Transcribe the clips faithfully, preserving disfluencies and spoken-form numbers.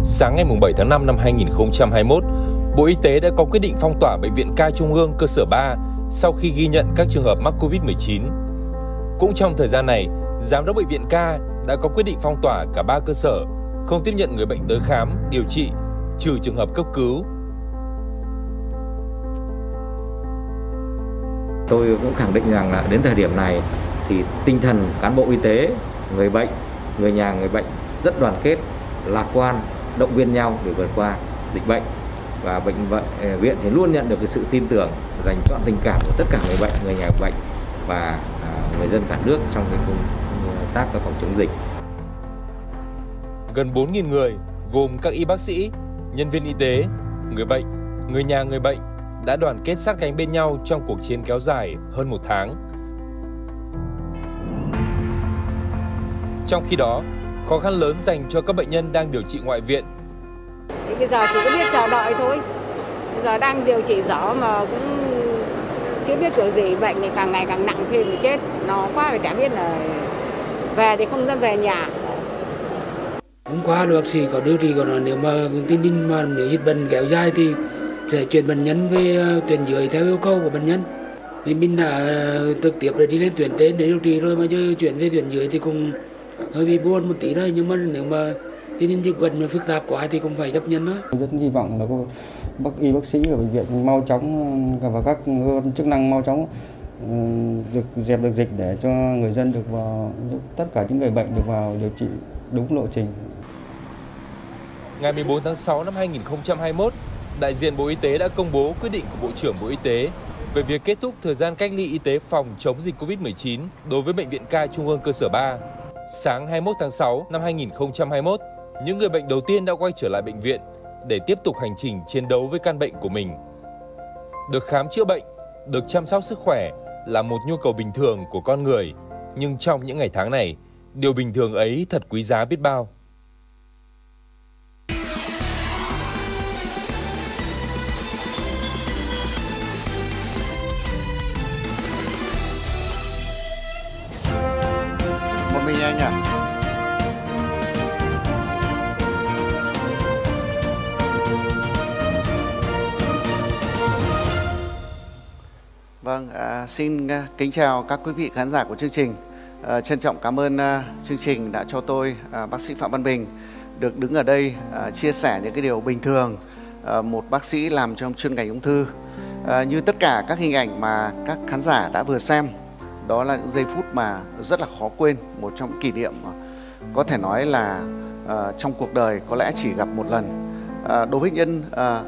Sáng ngày bảy tháng năm năm hai nghìn không trăm hai mươi mốt, Bộ Y tế đã có quyết định phong tỏa Bệnh viện Ca Trung ương cơ sở ba sau khi ghi nhận các trường hợp mắc Covid mười chín. Cũng trong thời gian này, Giám đốc Bệnh viện Ca đã có quyết định phong tỏa cả ba cơ sở, không tiếp nhận người bệnh tới khám, điều trị, trừ trường hợp cấp cứu. Tôi cũng khẳng định rằng là đến thời điểm này thì tinh thần cán bộ y tế, người bệnh, người nhà người bệnh rất đoàn kết, lạc quan, động viên nhau để vượt qua dịch bệnh. Và bệnh viện thì luôn nhận được cái sự tin tưởng, dành trọn tình cảm của tất cả người bệnh, người nhà bệnh và người dân cả nước trong cái công tác phòng chống dịch. Gần bốn nghìn người gồm các y bác sĩ, nhân viên y tế, người bệnh, người nhà người bệnh đã đoàn kết sát cánh bên nhau trong cuộc chiến kéo dài hơn một tháng. Trong khi đó, khó khăn lớn dành cho các bệnh nhân đang điều trị ngoại viện. Bây giờ chỉ có biết chờ đợi thôi. Bây giờ đang điều trị rõ mà cũng chưa biết kiểu gì, bệnh thì càng ngày càng nặng thêm thì chết. Nó quá rồi chả biết là về thì không dám về nhà. Hôm qua bác sĩ có điều trị của nó, nếu mà tin tin mà nếu dịch bệnh kéo dài thì sẽ chuyển bệnh nhân về tuyến dưới theo yêu cầu của bệnh nhân. Thì mình đã trực tiếp để đi lên tuyến trên để điều trị rồi, mà chứ chuyển về tuyến dưới thì cũng hơi bị buồn một tí thôi. Nhưng mà nếu mà tình hình dịch bệnh mà phức tạp quá thì cũng phải chấp nhận thôi. Rất hy vọng là các bác y bác sĩ ở bệnh viện mau chóng và các cơ quan chức năng mau chóng được dẹp được dịch để cho người dân được vào, tất cả những người bệnh được vào điều trị đúng lộ trình. Ngày mười bốn tháng sáu năm hai nghìn không trăm hai mươi mốt, đại diện Bộ Y tế đã công bố quyết định của Bộ trưởng Bộ Y tế về việc kết thúc thời gian cách ly y tế phòng chống dịch Covid mười chín đối với Bệnh viện Ca Trung ương cơ sở ba. Sáng hai mươi mốt tháng sáu năm hai nghìn không trăm hai mươi mốt, những người bệnh đầu tiên đã quay trở lại bệnh viện để tiếp tục hành trình chiến đấu với căn bệnh của mình. Được khám chữa bệnh, được chăm sóc sức khỏe là một nhu cầu bình thường của con người, nhưng trong những ngày tháng này, điều bình thường ấy thật quý giá biết bao. Một mình anh à? Vâng, à, xin à, kính chào các quý vị khán giả của chương trình. À, trân trọng cảm ơn à, chương trình đã cho tôi, à, bác sĩ Phạm Văn Bình, được đứng ở đây à, chia sẻ những cái điều bình thường à, một bác sĩ làm trong chuyên ngành ung thư. À, như tất cả các hình ảnh mà các khán giả đã vừa xem, đó là những giây phút mà rất là khó quên, một trong những kỷ niệm có thể nói là à, trong cuộc đời có lẽ chỉ gặp một lần. À, đối với nhân à,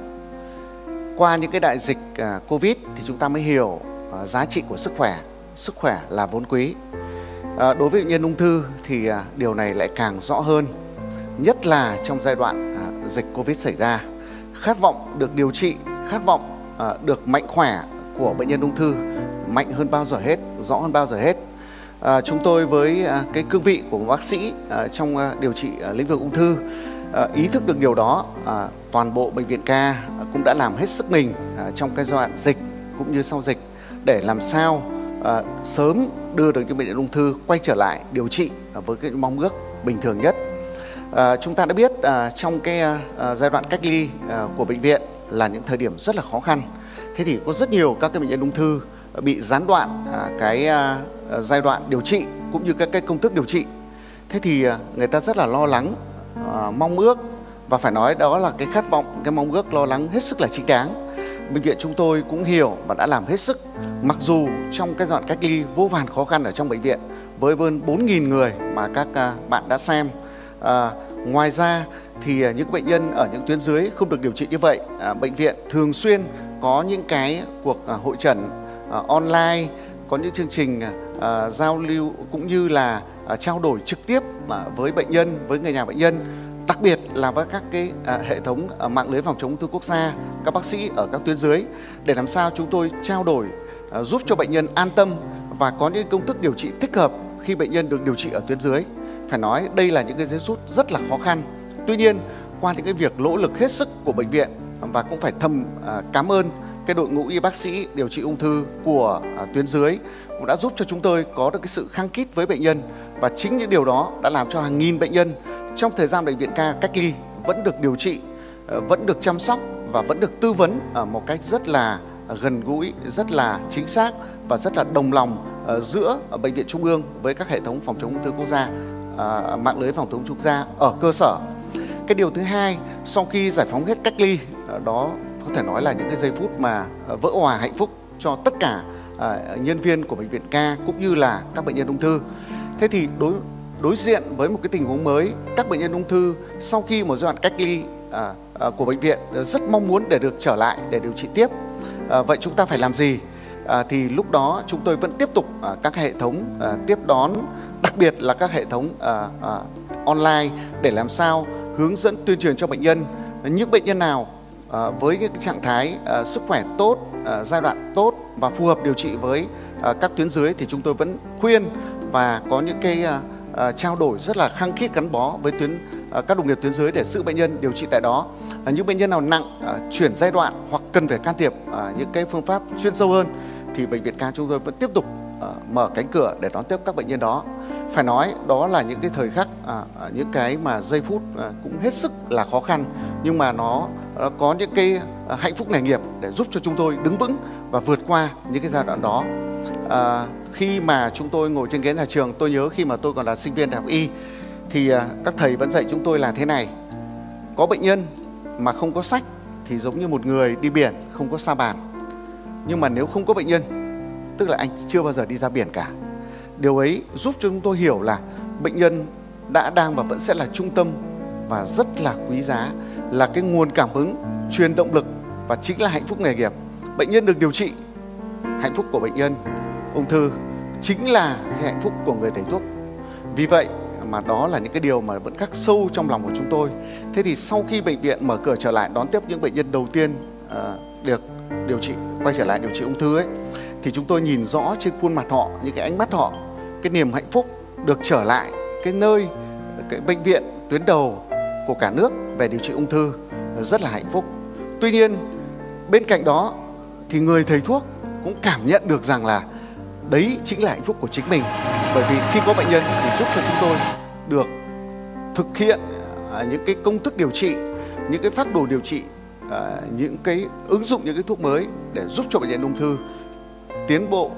qua những cái đại dịch à, Covid thì chúng ta mới hiểu à, giá trị của sức khỏe. Sức khỏe là vốn quý. À, đối với bệnh nhân ung thư thì à, điều này lại càng rõ hơn, nhất là trong giai đoạn à, dịch Covid xảy ra. Khát vọng được điều trị, khát vọng à, được mạnh khỏe của bệnh nhân ung thư mạnh hơn bao giờ hết, rõ hơn bao giờ hết. À, chúng tôi với à, cái cương vị của một bác sĩ à, trong à, điều trị à, lĩnh vực ung thư, à, ý thức được điều đó, à, toàn bộ bệnh viện Ca à, cũng đã làm hết sức mình à, trong cái giai đoạn dịch cũng như sau dịch để làm sao à, sớm đưa được những bệnh nhân ung thư quay trở lại điều trị à, với cái mong ước bình thường nhất. À, chúng ta đã biết à, trong cái à, giai đoạn cách ly à, của bệnh viện là những thời điểm rất là khó khăn. Thế thì có rất nhiều các cái bệnh nhân ung thư bị gián đoạn à, cái à, giai đoạn điều trị cũng như các cái công thức điều trị. Thế thì à, người ta rất là lo lắng, à, mong ước, và phải nói đó là cái khát vọng, cái mong ước lo lắng hết sức là chính đáng. Bệnh viện chúng tôi cũng hiểu và đã làm hết sức, mặc dù trong cái giai đoạn cách ly vô vàn khó khăn ở trong bệnh viện với hơn bốn nghìn người mà các à, bạn đã xem. À, ngoài ra thì à, những bệnh nhân ở những tuyến dưới không được điều trị như vậy, à, bệnh viện thường xuyên có những cái cuộc à, hội chẩn à, online, có những chương trình à, giao lưu cũng như là à, trao đổi trực tiếp à, với bệnh nhân, với người nhà bệnh nhân, đặc biệt là với các cái à, hệ thống à, mạng lưới phòng chống ung thư quốc gia, các bác sĩ ở các tuyến dưới, để làm sao chúng tôi trao đổi à, giúp cho bệnh nhân an tâm và có những công thức điều trị thích hợp khi bệnh nhân được điều trị ở tuyến dưới. Phải nói đây là những cái giây phút rất là khó khăn. Tuy nhiên, qua những cái việc nỗ lực hết sức của bệnh viện, và cũng phải thầm à, cảm ơn cái đội ngũ y bác sĩ điều trị ung thư của à, tuyến dưới cũng đã giúp cho chúng tôi có được cái sự khăng khít với bệnh nhân, và chính những điều đó đã làm cho hàng nghìn bệnh nhân trong thời gian bệnh viện Ca cách ly vẫn được điều trị, vẫn được chăm sóc và vẫn được tư vấn một cách rất là gần gũi, rất là chính xác và rất là đồng lòng giữa Bệnh viện Trung ương với các hệ thống phòng chống ung thư quốc gia, mạng lưới phòng chống ung thư quốc gia ở cơ sở. Cái điều thứ hai, sau khi giải phóng hết cách ly, đó có thể nói là những cái giây phút mà vỡ òa hạnh phúc cho tất cả nhân viên của Bệnh viện Ca cũng như là các bệnh nhân ung thư. Thế thì đối đối diện với một cái tình huống mới, các bệnh nhân ung thư sau khi một giai đoạn cách ly à, à, của bệnh viện rất mong muốn để được trở lại để điều trị tiếp. À, vậy chúng ta phải làm gì? À, thì lúc đó chúng tôi vẫn tiếp tục à, các hệ thống à, tiếp đón, đặc biệt là các hệ thống à, à, online để làm sao hướng dẫn tuyên truyền cho bệnh nhân. Những bệnh nhân nào à, với cái trạng thái à, sức khỏe tốt, à, giai đoạn tốt và phù hợp điều trị với à, các tuyến dưới thì chúng tôi vẫn khuyên và có những cái à, à, trao đổi rất là khăng khít gắn bó với tuyến à, các đồng nghiệp tuyến dưới để giữ bệnh nhân điều trị tại đó. À, những bệnh nhân nào nặng, à, chuyển giai đoạn hoặc cần phải can thiệp à, những cái phương pháp chuyên sâu hơn thì Bệnh viện Ca chúng tôi vẫn tiếp tục à, mở cánh cửa để đón tiếp các bệnh nhân đó. Phải nói đó là những cái thời khắc, à, những cái mà giây phút à, cũng hết sức là khó khăn, nhưng mà nó à, có những cái à, hạnh phúc nghề nghiệp để giúp cho chúng tôi đứng vững và vượt qua những cái giai đoạn đó. À, khi mà chúng tôi ngồi trên ghế nhà trường, tôi nhớ khi mà tôi còn là sinh viên đại học y thì à, các thầy vẫn dạy chúng tôi là thế này: có bệnh nhân mà không có sách thì giống như một người đi biển không có sa bàn, nhưng mà nếu không có bệnh nhân tức là anh chưa bao giờ đi ra biển cả. Điều ấy giúp cho chúng tôi hiểu là bệnh nhân đã, đang và vẫn sẽ là trung tâm và rất là quý giá, là cái nguồn cảm hứng, truyền động lực và chính là hạnh phúc nghề nghiệp. Bệnh nhân được điều trị, hạnh phúc của bệnh nhân ung thư chính là hạnh phúc của người thầy thuốc. Vì vậy mà đó là những cái điều mà vẫn khắc sâu trong lòng của chúng tôi. Thế thì sau khi bệnh viện mở cửa trở lại đón tiếp những bệnh nhân đầu tiên uh, được điều trị, quay trở lại điều trị ung thư ấy, thì chúng tôi nhìn rõ trên khuôn mặt họ, những cái ánh mắt họ, cái niềm hạnh phúc được trở lại cái nơi, cái bệnh viện tuyến đầu của cả nước về điều trị ung thư, rất là hạnh phúc. Tuy nhiên bên cạnh đó thì người thầy thuốc cũng cảm nhận được rằng là đấy chính là hạnh phúc của chính mình, bởi vì khi có bệnh nhân thì giúp cho chúng tôi được thực hiện những cái công thức điều trị, những cái phác đồ điều trị, những cái ứng dụng những cái thuốc mới để giúp cho bệnh nhân ung thư tiến bộ,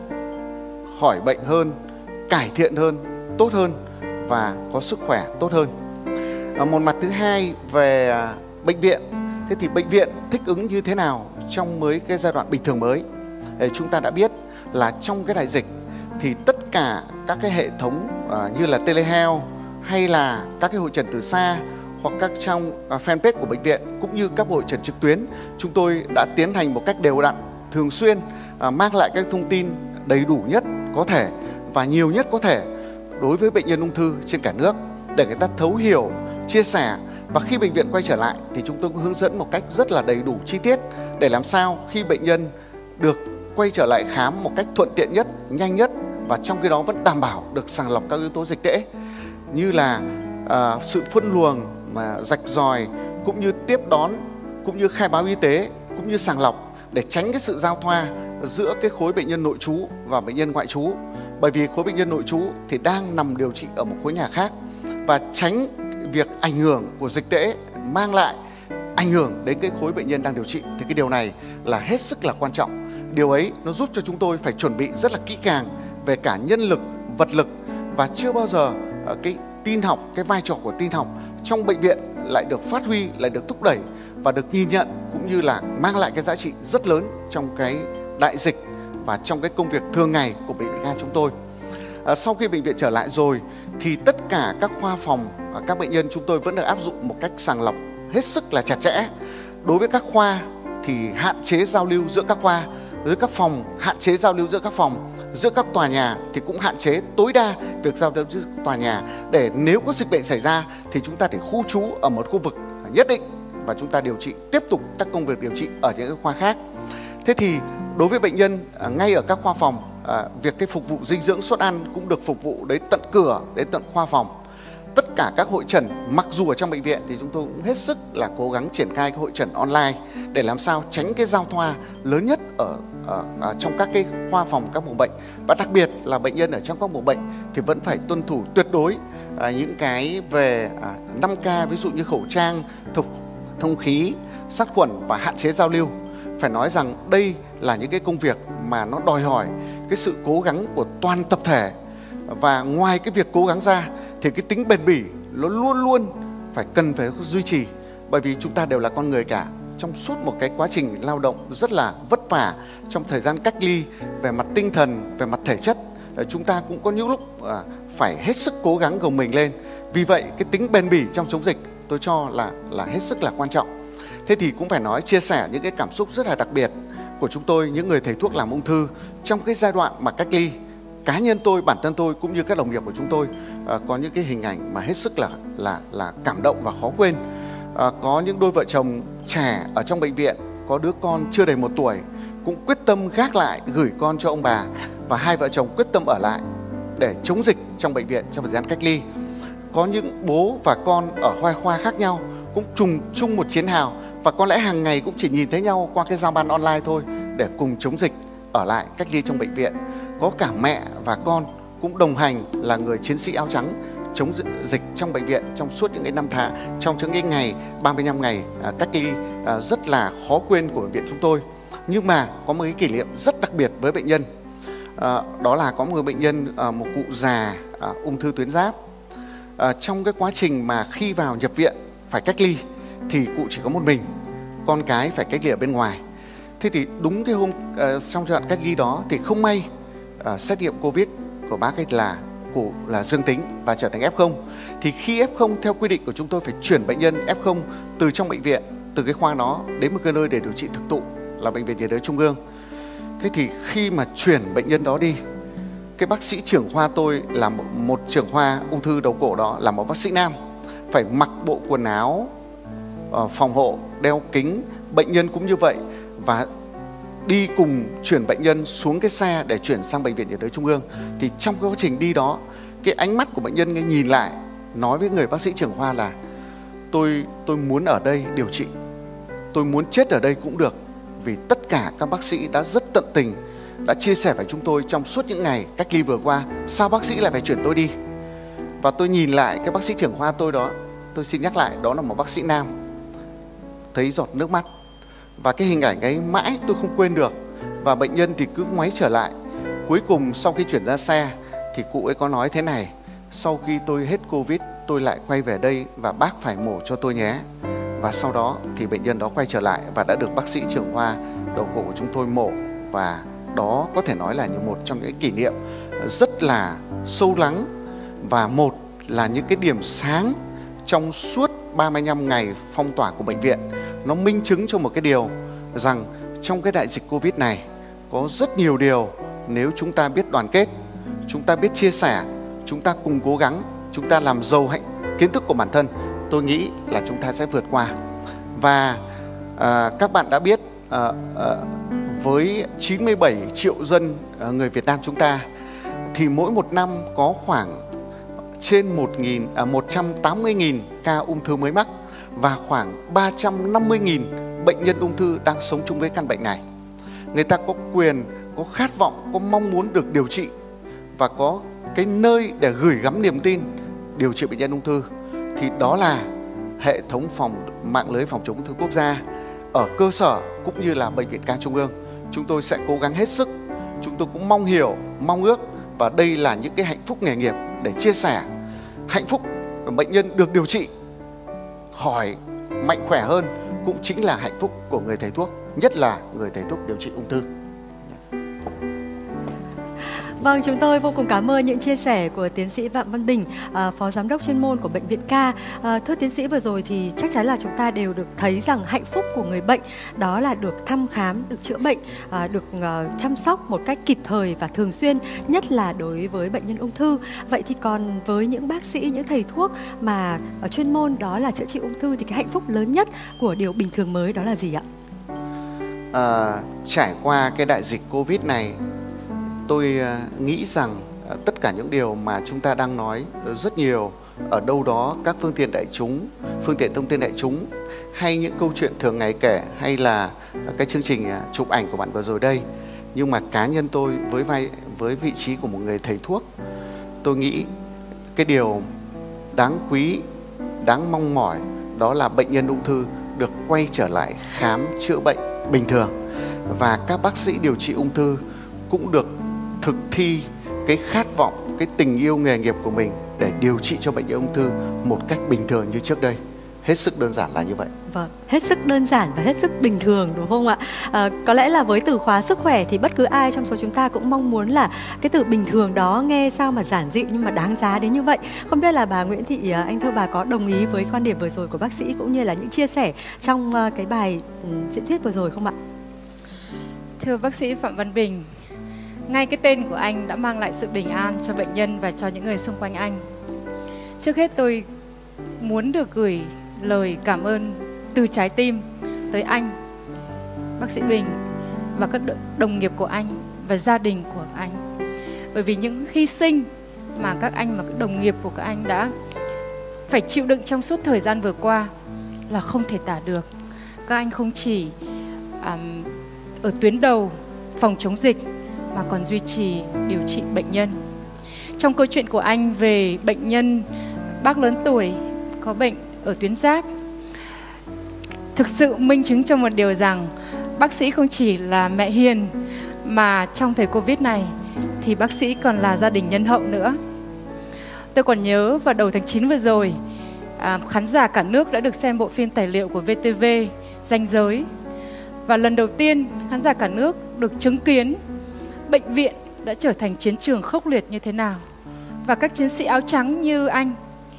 khỏi bệnh hơn, cải thiện hơn, tốt hơn và có sức khỏe tốt hơn. Một mặt thứ hai về bệnh viện, thế thì bệnh viện thích ứng như thế nào trong mới cái giai đoạn bình thường mới? Chúng ta đã biết là trong cái đại dịch thì tất cả các cái hệ thống uh, như là telehealth hay là các cái hội trần từ xa hoặc các trong uh, fanpage của bệnh viện cũng như các hội trần trực tuyến, chúng tôi đã tiến hành một cách đều đặn, thường xuyên uh, mang lại các thông tin đầy đủ nhất có thể và nhiều nhất có thể đối với bệnh nhân ung thư trên cả nước để người ta thấu hiểu, chia sẻ. Và khi bệnh viện quay trở lại thì chúng tôi cũng hướng dẫn một cách rất là đầy đủ chi tiết để làm sao khi bệnh nhân được quay trở lại khám một cách thuận tiện nhất, nhanh nhất và trong khi đó vẫn đảm bảo được sàng lọc các yếu tố dịch tễ như là à, sự phân luồng mà rạch ròi, cũng như tiếp đón, cũng như khai báo y tế, cũng như sàng lọc để tránh cái sự giao thoa giữa cái khối bệnh nhân nội trú và bệnh nhân ngoại trú. Bởi vì khối bệnh nhân nội trú thì đang nằm điều trị ở một khối nhà khác, và tránh việc ảnh hưởng của dịch tễ mang lại ảnh hưởng đến cái khối bệnh nhân đang điều trị thì cái điều này là hết sức là quan trọng. Điều ấy nó giúp cho chúng tôi phải chuẩn bị rất là kỹ càng về cả nhân lực, vật lực, và chưa bao giờ cái tin học, cái vai trò của tin học trong bệnh viện lại được phát huy, lại được thúc đẩy và được nhìn nhận, cũng như là mang lại cái giá trị rất lớn trong cái đại dịch và trong cái công việc thường ngày của bệnh viện Ca chúng tôi. À, sau khi bệnh viện trở lại rồi thì tất cả các khoa phòng, các bệnh nhân chúng tôi vẫn được áp dụng một cách sàng lọc hết sức là chặt chẽ. Đối với các khoa thì hạn chế giao lưu giữa các khoa, với các phòng hạn chế giao lưu giữa các phòng, giữa các tòa nhà thì cũng hạn chế tối đa việc giao lưu giữa tòa nhà, để nếu có dịch bệnh xảy ra thì chúng ta thể khu trú ở một khu vực nhất định và chúng ta điều trị, tiếp tục các công việc điều trị ở những khoa khác. Thế thì đối với bệnh nhân ngay ở các khoa phòng, à, việc cái phục vụ dinh dưỡng suất ăn cũng được phục vụ đến tận cửa, đến tận khoa phòng. Tất cả các hội trần, mặc dù ở trong bệnh viện thì chúng tôi cũng hết sức là cố gắng triển khai cái hội trần online để làm sao tránh cái giao thoa lớn nhất ở uh, trong các cái khoa phòng các buồng bệnh, và đặc biệt là bệnh nhân ở trong các buồng bệnh thì vẫn phải tuân thủ tuyệt đối uh, những cái về uh, năm K, ví dụ như khẩu trang, thông, thông khí, sát khuẩn và hạn chế giao lưu. Phải nói rằng đây là những cái công việc mà nó đòi hỏi cái sự cố gắng của toàn tập thể, và ngoài cái việc cố gắng ra thì cái tính bền bỉ nó luôn luôn phải cần phải duy trì, bởi vì chúng ta đều là con người cả. Trong suốt một cái quá trình lao động rất là vất vả, trong thời gian cách ly về mặt tinh thần, về mặt thể chất, chúng ta cũng có những lúc phải hết sức cố gắng gồng mình lên. Vì vậy cái tính bền bỉ trong chống dịch tôi cho là là hết sức là quan trọng. Thế thì cũng phải nói, chia sẻ những cái cảm xúc rất là đặc biệt của chúng tôi, những người thầy thuốc làm ung thư trong cái giai đoạn mà cách ly. Cá nhân tôi, bản thân tôi cũng như các đồng nghiệp của chúng tôi uh, có những cái hình ảnh mà hết sức là là là cảm động và khó quên. Uh, có những đôi vợ chồng trẻ ở trong bệnh viện, có đứa con chưa đầy một tuổi cũng quyết tâm gác lại gửi con cho ông bà, và hai vợ chồng quyết tâm ở lại để chống dịch trong bệnh viện trong thời gian cách ly. Có những bố và con ở hai khoa khác nhau cũng trùng chung một chiến hào, và có lẽ hàng ngày cũng chỉ nhìn thấy nhau qua cái giao ban online thôi để cùng chống dịch ở lại cách ly trong bệnh viện. Có cả mẹ và con cũng đồng hành là người chiến sĩ áo trắng chống dịch trong bệnh viện trong suốt những cái năm tháng, trong những cái ngày ba mươi lăm ngày à, cách ly à, rất là khó quên của bệnh viện chúng tôi. Nhưng mà có một cái kỷ niệm rất đặc biệt với bệnh nhân, à, đó là có một người bệnh nhân, à, một cụ già à, ung thư tuyến giáp. À, trong cái quá trình mà khi vào nhập viện phải cách ly thì cụ chỉ có một mình, con cái phải cách ly ở bên ngoài. Thế thì đúng cái hôm uh, trong giai đoạn cách ly đó thì không may uh, xét nghiệm Covid của bác ấy là cụ là dương tính và trở thành ép không. Thì khi ép không theo quy định của chúng tôi phải chuyển bệnh nhân ép không từ trong bệnh viện, từ cái khoa đó đến một cái nơi để điều trị thực thụ là bệnh viện nhiệt đới Trung ương. Thế thì khi mà chuyển bệnh nhân đó đi, cái bác sĩ trưởng khoa tôi là một, một trưởng khoa ung thư đầu cổ đó là một bác sĩ nam, phải mặc bộ quần áo uh, phòng hộ, đeo kính, bệnh nhân cũng như vậy, và đi cùng chuyển bệnh nhân xuống cái xe để chuyển sang bệnh viện nhiệt đới Trung ương. Thì trong cái quá trình đi đó, cái ánh mắt của bệnh nhân nghe nhìn lại nói với người bác sĩ trưởng khoa là tôi tôi muốn ở đây điều trị, tôi muốn chết ở đây cũng được, vì tất cả các bác sĩ đã rất tận tình, đã chia sẻ với chúng tôi trong suốt những ngày cách ly vừa qua, sao bác sĩ lại phải chuyển tôi đi. Và tôi nhìn lại cái bác sĩ trưởng khoa tôi đó, tôi xin nhắc lại, đó là một bác sĩ nam, thấy giọt nước mắt. Và cái hình ảnh ấy mãi tôi không quên được. Và bệnh nhân thì cứ ngoáy trở lại. Cuối cùng sau khi chuyển ra xe thì cụ ấy có nói thế này: sau khi tôi hết Covid tôi lại quay về đây và bác phải mổ cho tôi nhé. Và sau đó thì bệnh nhân đó quay trở lại và đã được bác sĩ trưởng khoa đầu cổ của chúng tôi mổ. Và đó có thể nói là như một trong những kỷ niệm rất là sâu lắng, và một là những cái điểm sáng trong suốt ba mươi lăm ngày phong tỏa của bệnh viện. Nó minh chứng cho một cái điều rằng trong cái đại dịch Covid này có rất nhiều điều nếu chúng ta biết đoàn kết, chúng ta biết chia sẻ, chúng ta cùng cố gắng, chúng ta làm giàu hạnh kiến thức của bản thân, tôi nghĩ là chúng ta sẽ vượt qua. Và à, các bạn đã biết à, à, với chín mươi bảy triệu dân à, người Việt Nam chúng ta thì mỗi một năm có khoảng trên một trăm tám mươi nghìn ca ung thư mới mắc, và khoảng ba trăm năm mươi nghìn bệnh nhân ung thư đang sống chung với căn bệnh này. Người ta có quyền, có khát vọng, có mong muốn được điều trị và có cái nơi để gửi gắm niềm tin điều trị bệnh nhân ung thư. Thì đó là hệ thống phòng mạng lưới phòng chống ung thư quốc gia ở cơ sở cũng như là Bệnh viện Ca Trung ương. Chúng tôi sẽ cố gắng hết sức. Chúng tôi cũng mong hiểu, mong ước, và đây là những cái hạnh phúc nghề nghiệp để chia sẻ. Hạnh phúc bệnh nhân được điều trị khỏi mạnh khỏe hơn cũng chính là hạnh phúc của người thầy thuốc, nhất là người thầy thuốc điều trị ung thư. Vâng, chúng tôi vô cùng cảm ơn những chia sẻ của tiến sĩ Phạm Văn Bình, à, phó giám đốc chuyên môn của Bệnh viện Ca. À, thưa tiến sĩ, vừa rồi thì chắc chắn là chúng ta đều được thấy rằng hạnh phúc của người bệnh đó là được thăm khám, được chữa bệnh, à, được uh, chăm sóc một cách kịp thời và thường xuyên, nhất là đối với bệnh nhân ung thư. Vậy thì còn với những bác sĩ, những thầy thuốc mà ở chuyên môn đó là chữa trị ung thư thì cái hạnh phúc lớn nhất của điều bình thường mới đó là gì ạ? À, trải qua cái đại dịch Covid này, tôi nghĩ rằng tất cả những điều mà chúng ta đang nói rất nhiều ở đâu đó các phương tiện đại chúng, phương tiện thông tin đại chúng, hay những câu chuyện thường ngày kể, hay là cái chương trình chụp ảnh của bạn vừa rồi đây, Nhưng mà cá nhân tôi với vai với vị trí của một người thầy thuốc, tôi nghĩ cái điều đáng quý, đáng mong mỏi đó là bệnh nhân ung thư được quay trở lại khám chữa bệnh bình thường. Và các bác sĩ điều trị ung thư cũng được thực thi cái khát vọng, cái tình yêu nghề nghiệp của mình để điều trị cho bệnh nhân ung thư một cách bình thường như trước đây. Hết sức đơn giản là như vậy. Vâng, hết sức đơn giản và hết sức bình thường, đúng không ạ? À, có lẽ là với từ khóa sức khỏe thì bất cứ ai trong số chúng ta cũng mong muốn là cái từ bình thường đó nghe sao mà giản dị nhưng mà đáng giá đến như vậy. Không biết là bà Nguyễn Thị Anh Thơ, bà có đồng ý với quan điểm vừa rồi của bác sĩ cũng như là những chia sẻ trong cái bài diễn thuyết vừa rồi không ạ? Thưa bác sĩ Phạm Văn Bình, ngay cái tên của anh đã mang lại sự bình an cho bệnh nhân và cho những người xung quanh anh. Trước hết tôi muốn được gửi lời cảm ơn từ trái tim tới anh, bác sĩ Bình, và các đồng nghiệp của anh và gia đình của anh. Bởi vì những hy sinh mà các anh và các đồng nghiệp của các anh đã phải chịu đựng trong suốt thời gian vừa qua là không thể tả được. Các anh không chỉ um, ở tuyến đầu phòng chống dịch mà còn duy trì điều trị bệnh nhân. Trong câu chuyện của anh về bệnh nhân bác lớn tuổi có bệnh ở tuyến giáp, thực sự minh chứng cho một điều rằng bác sĩ không chỉ là mẹ hiền, mà trong thời Covid này thì bác sĩ còn là gia đình nhân hậu nữa. Tôi còn nhớ vào đầu tháng chín vừa rồi, à, khán giả cả nước đã được xem bộ phim tài liệu của vê tê vê Ranh Giới. Và lần đầu tiên khán giả cả nước được chứng kiến bệnh viện đã trở thành chiến trường khốc liệt như thế nào. Và các chiến sĩ áo trắng như anh.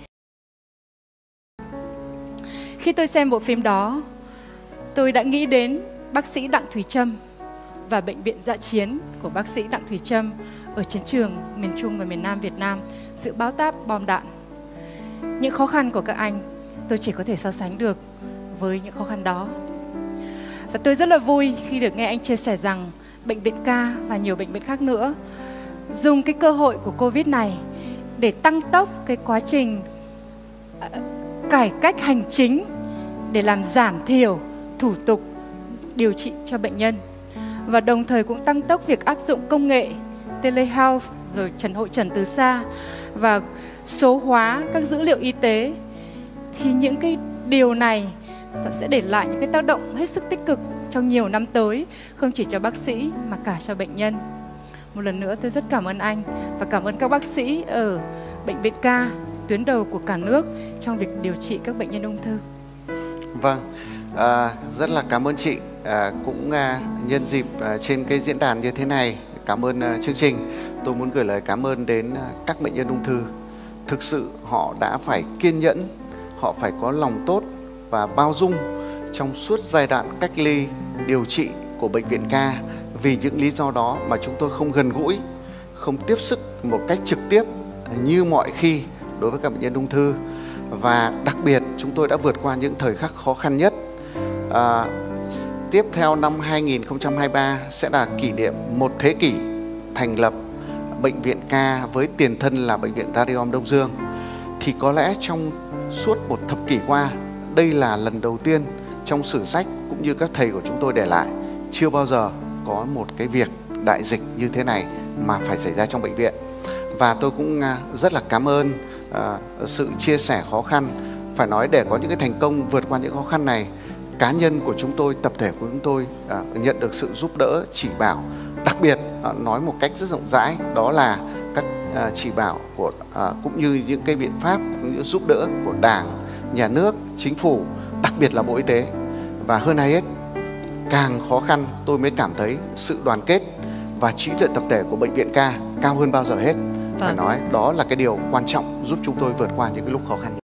Khi tôi xem bộ phim đó, tôi đã nghĩ đến bác sĩ Đặng Thùy Trâm và bệnh viện dã chiến của bác sĩ Đặng Thùy Trâm ở chiến trường miền Trung và miền Nam Việt Nam giữa bão táp bom đạn. Những khó khăn của các anh tôi chỉ có thể so sánh được với những khó khăn đó. Và tôi rất là vui khi được nghe anh chia sẻ rằng bệnh viện Ca và nhiều bệnh viện khác nữa dùng cái cơ hội của Covid này để tăng tốc cái quá trình cải cách hành chính để làm giảm thiểu thủ tục điều trị cho bệnh nhân, và đồng thời cũng tăng tốc việc áp dụng công nghệ telehealth, rồi trần hội trần từ xa và số hóa các dữ liệu y tế. Thì những cái điều này sẽ để lại những cái tác động hết sức tích cực trong nhiều năm tới, không chỉ cho bác sĩ mà cả cho bệnh nhân. Một lần nữa tôi rất cảm ơn anh và cảm ơn các bác sĩ ở bệnh viện Ca, tuyến đầu của cả nước trong việc điều trị các bệnh nhân ung thư. Vâng, à, rất là cảm ơn chị. À, cũng à, nhân dịp à, trên cái diễn đàn như thế này, cảm ơn à, chương trình, tôi muốn gửi lời cảm ơn đến à, các bệnh nhân ung thư. Thực sự họ đã phải kiên nhẫn, họ phải có lòng tốt và bao dung trong suốt giai đoạn cách ly điều trị của bệnh viện Ca. Vì những lý do đó mà chúng tôi không gần gũi, không tiếp sức một cách trực tiếp như mọi khi đối với các bệnh nhân ung thư. Và đặc biệt chúng tôi đã vượt qua những thời khắc khó khăn nhất. À, tiếp theo năm hai nghìn không trăm hai mươi ba sẽ là kỷ niệm một thế kỷ thành lập bệnh viện Ca với tiền thân là bệnh viện Radiom Đông Dương. Thì có lẽ trong suốt một thập kỷ qua, đây là lần đầu tiên trong sử sách cũng như các thầy của chúng tôi để lại, chưa bao giờ có một cái việc đại dịch như thế này mà phải xảy ra trong bệnh viện. Và tôi cũng rất là cảm ơn uh, sự chia sẻ khó khăn. Phải nói để có những cái thành công vượt qua những khó khăn này, cá nhân của chúng tôi, tập thể của chúng tôi uh, nhận được sự giúp đỡ, chỉ bảo. Đặc biệt uh, nói một cách rất rộng rãi, đó là các uh, chỉ bảo của uh, cũng như những cái biện pháp, những giúp đỡ của Đảng, Nhà nước, Chính phủ, đặc biệt là Bộ Y tế. Và hơn ai hết, càng khó khăn tôi mới cảm thấy sự đoàn kết và trí tuệ tập thể của bệnh viện Ca cao hơn bao giờ hết. Phải nói đó là cái điều quan trọng giúp chúng tôi vượt qua những cái lúc khó khăn.